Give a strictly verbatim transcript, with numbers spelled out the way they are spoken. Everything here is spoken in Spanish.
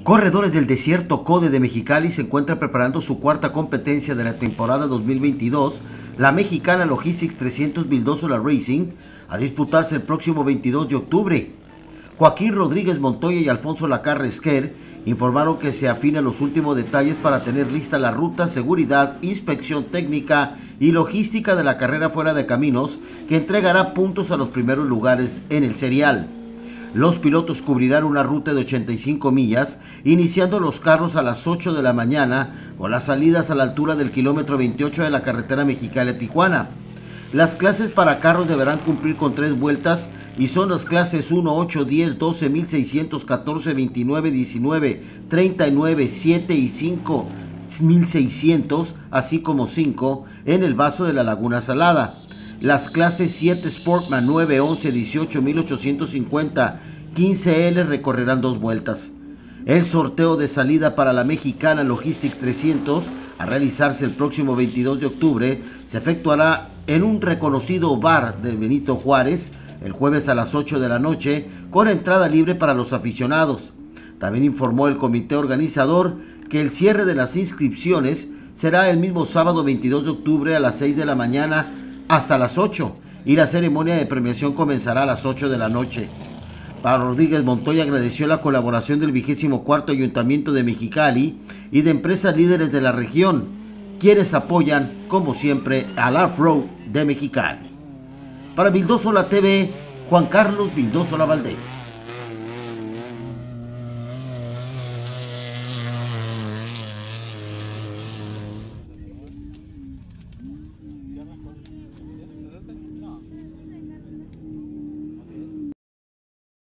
Corredores del Desierto CODE de Mexicali se encuentra preparando su cuarta competencia de la temporada dos mil veintidós, la Mexicana Logistics trescientos Vildósola Racing, a disputarse el próximo veintidós de octubre. Joaquín Rodríguez Montoya y Alfonso Lacarra Esquer informaron que se afinan los últimos detalles para tener lista la ruta, seguridad, inspección técnica y logística de la carrera fuera de caminos, que entregará puntos a los primeros lugares en el serial. Los pilotos cubrirán una ruta de ochenta y cinco millas, iniciando los carros a las ocho de la mañana, con las salidas a la altura del kilómetro veintiocho de la carretera Mexicali a Tijuana. Las clases para carros deberán cumplir con tres vueltas y son las clases uno, ocho, diez, doce, mil seiscientos, catorce, veintinueve, diecinueve, treinta y nueve, siete y cinco, mil seiscientos, así como cinco en el vaso de la Laguna Salada. Las clases siete Sportman, nueve, once, dieciocho, mil ochocientos cincuenta, quince L recorrerán dos vueltas. El sorteo de salida para la Mexicana Logistics trescientos, a realizarse el próximo veintidós de octubre, se efectuará en un reconocido bar de Benito Juárez el jueves a las ocho de la noche, con entrada libre para los aficionados. También informó el comité organizador que el cierre de las inscripciones será el mismo sábado veintidós de octubre a las seis de la mañana hasta las ocho, y la ceremonia de premiación comenzará a las ocho de la noche. Para Rodríguez Montoya agradeció la colaboración del vigésimo cuarto Ayuntamiento de Mexicali y de empresas líderes de la región, quienes apoyan, como siempre, al Off-Road de Mexicali. Para Vildósola T V, Juan Carlos Vildósola Valdés.